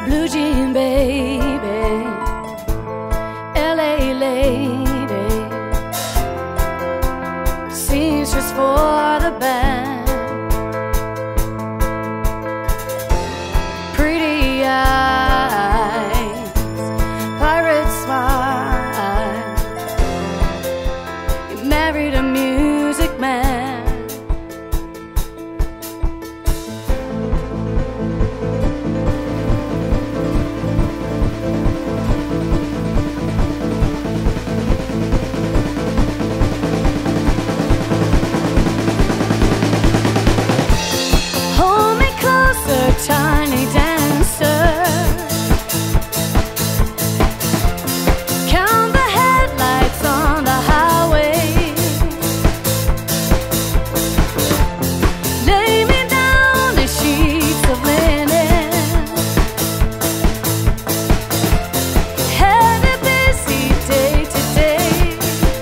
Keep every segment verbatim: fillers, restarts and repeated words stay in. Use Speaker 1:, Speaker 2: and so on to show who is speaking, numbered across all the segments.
Speaker 1: Blue jean baby, L A lady, scenes just for the band. Pretty eyes, pirate smile. You married a music man. Tiny dancer, count the headlights on the highway. Lay me down in sheets of linen. Had a busy day today.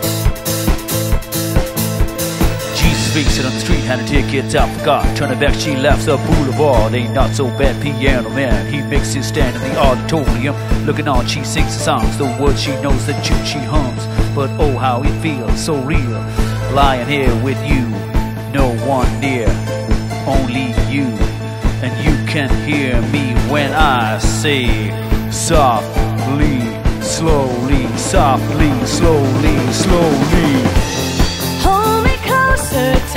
Speaker 2: Jesus facing on the street, had a ticket out for God. Turning back, she laughs up boulevard. Ain't not so bad, piano man. He makes his stand in the auditorium. Looking on, she sings the songs, the words she knows, the tune she hums. But oh, how it feels so real, lying here with you, no one near, only you. And you can hear me when I say softly, slowly, softly, slowly, slowly.
Speaker 1: Hold me closer.